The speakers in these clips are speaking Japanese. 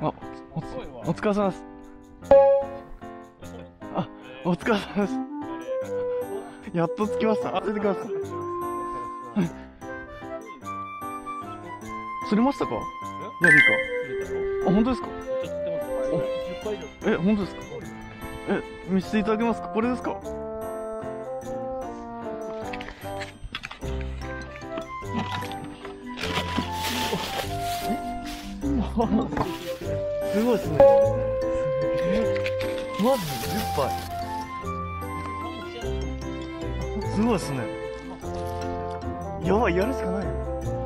あ、お疲れ様です。あ、お疲れ様です。やっと着きました。あ、出てきました。釣れましたか？ヤリイカ。あ、本当ですか？え、本当ですか？え、見せていただけますか？これですか？すごいですね。マジで10杯。すごいですね。やばい、やるしかないよ。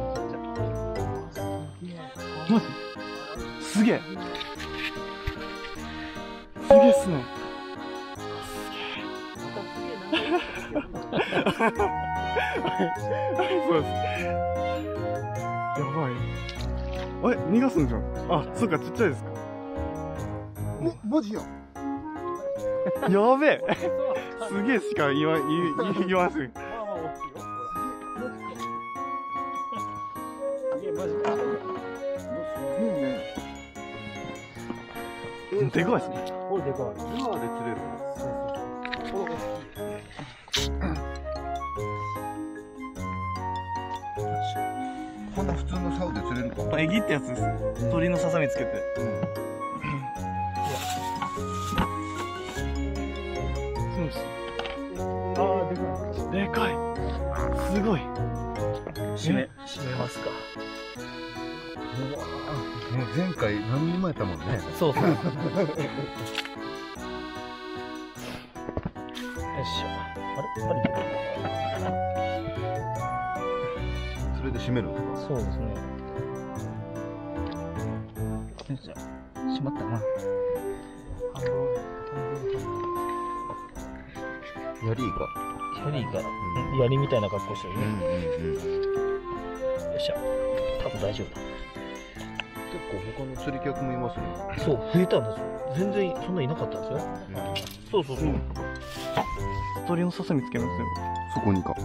マジすげえ。すげえっすね。そうです。やばい。あれ、逃がすんじゃん。あ、そうか、ちっちゃいですか。 マジや。 やべえ。すげえしか言わんす。でかいですね。 これでかい。 ルアーで釣れるの？ こんな普通の竿で釣れるか？ エギってやつです。鳥のささみつけて。そうです。 ああ、でかい。 でかい。すごい。 締めますか。 もう前回何人前やったもんね。 そうそう。よいしょ。あれそれで締めるんですか？ そうですね。よいしょ。しまったな。 ヤリイカ。 ヤリイカ。槍みたいな格好してるね。よいしょ。多分大丈夫だ。 結構他の釣り客もいますね。 そう、増えたんですよ。全然そんないなかったんですよ。そうそうそう。 鳥のささみつけるんですよ。 そこにか。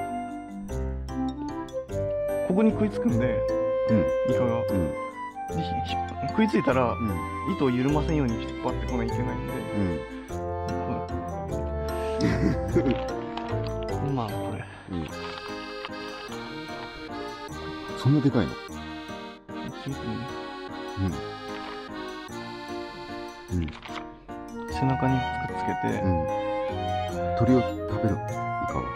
ここに食いつくんで、イカが。食いついたら、糸を緩ませんように引っ張ってこないといけないんで。まあ、これ。 そんなでかいの？ 背中にくっつけて、 鳥を食べるイカは。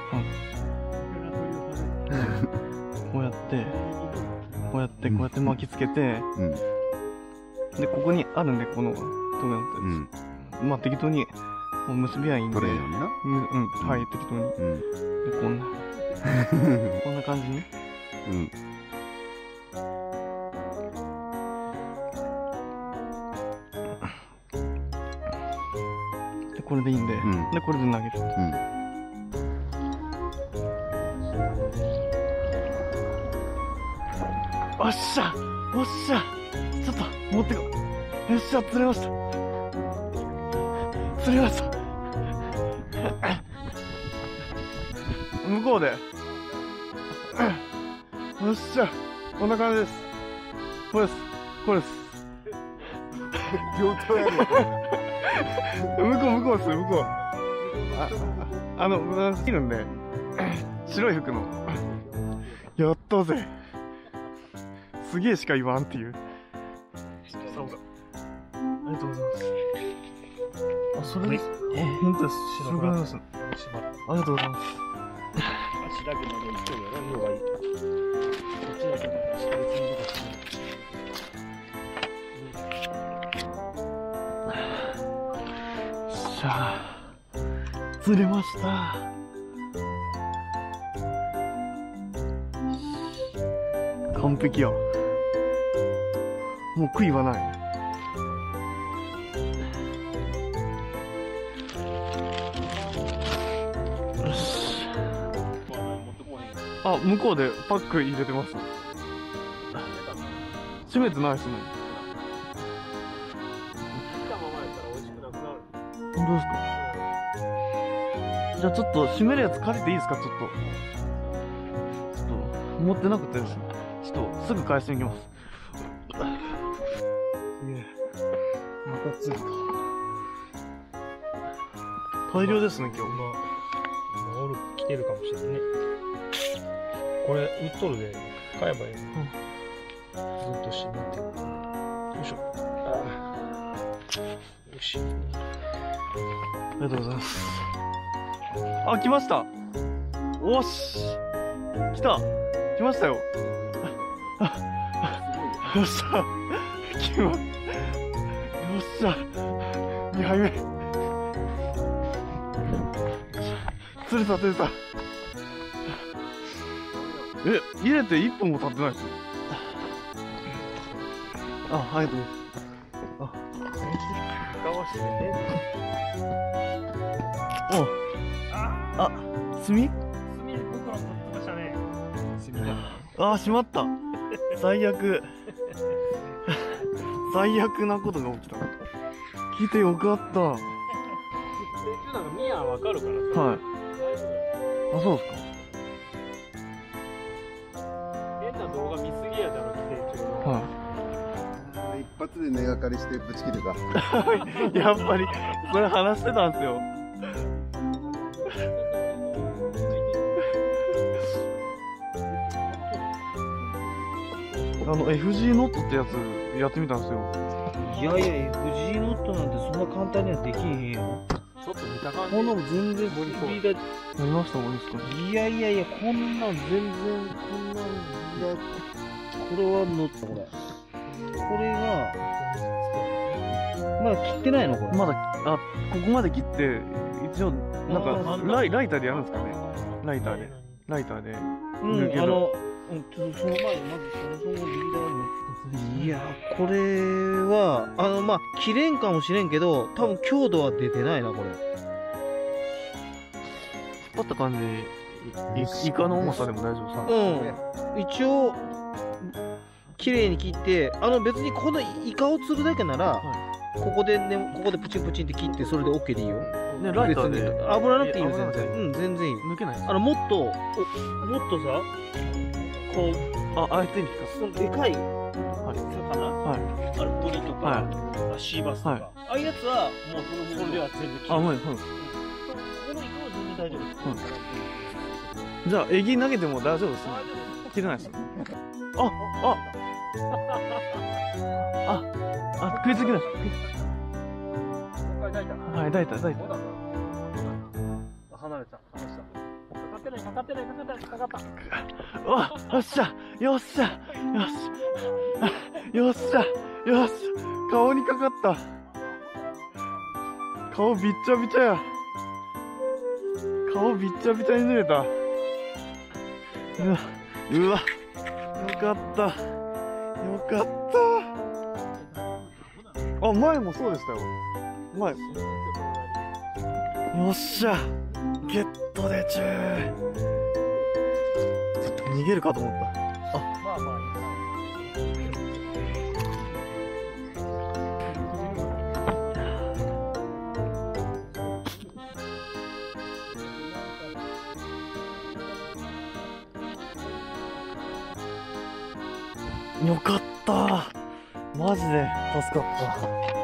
こうやって巻きつけて、で、ここにあるんで、このトゲのやつ。まあ、適当に、もう結びはいいんで。 取れんようにな。 はい、適当に。で、こんな感じに。で、これでいいんで、で、これで投げる。おっしゃおっしゃちょっと持ってこい。よっしゃ、釣れました。釣れました。向こうで。よっしゃ、こんな感じです。これです。これです。 両手やる。 向こうです、向こう。いるんで、白い服の。やったぜ。すげえしか言わんっていう。ありがとうございます。あ、それです。本当です。白くなります。ありがとうございます。 足だけまで一人やらん方がいい。こっちだけまで別のとこしゃあ、釣れました。完璧や。もう悔いはない。よし。あ、向こうでパック入れてます。閉めてないですね。本当ですか？じゃあちょっと閉めるやつ借りていいですか？ちょっと持ってなくてですね。ちょっとすぐ返しに行きます。 げえ。また釣れた。大量ですね、今日。 今おる来てるかもしれんね。これ売っとるで買えばいいの。ずっとしまって。よいしょ。よし。 ありがとうございます。あ、来ました。おし。来た。来ましたよ。よっしゃ。来ま。よっしゃ。2杯目。釣れた釣れた。え、入れて1分も経ってないですよ。あ、ありがとうございます。 かわしてね。 おあ、炭？ 炭袋取ってましたね。 あ、しまった。最悪。最悪なことが起きた。来てよかった。 なんかミヤわかるからさ。 はい。あ、そうですか。 変な動画見すぎやだろ、来てちょうど。 は一発で根がかりしてぶち切れた。 い。やっぱり、それ話してたんですよ。FG ノットってやつやってみたんですよ。 いやいや、FG ノットなんてそんな簡単にはできへんよ。ちょっと見た感じ。こんなも全然無理そう。 やりましたもんですか。 いやいやいや、こんなん全然、こんなんだ。これはノット、これ。これが、まだ切ってないのこれ。 まだ、あ、ここまで切って、一応、なんか、ライターでやるんですかね。ライターで。ライターで。 その前にまずそのリーダーに。いや、これは、まあ、切れんかもしれんけど、多分強度は出てないな、これ。 引っ張った感じ、イカの重さでも大丈夫ですか？ 一応、綺麗に切って、別にこのイカを釣るだけなら、ここでプチンプチンって切って、それで OK でいいよ。 ね、ライターで。 油なくていいよ、全然。全然いい。 抜けないです。 もっとさ、こう、 相手に引かそのでかい魚、ブリとか、シーバスとか、ああいうやつは、もうそれでは全部切る。 はい。 このイカは全然大丈夫です。 じゃあ、エギ投げても大丈夫ですね。切れないです。食いつきないです。はい、抱いた。 離れた。かかってない。 よっしゃ顔にかかった。顔びっちゃびちゃや。顔びっちゃびちゃに濡れた。うわ、よかった。前もそうでしたよ。よっしゃ、ゲットでちゅー。逃げるかと思った。 まあまあよかった。マジで助かった。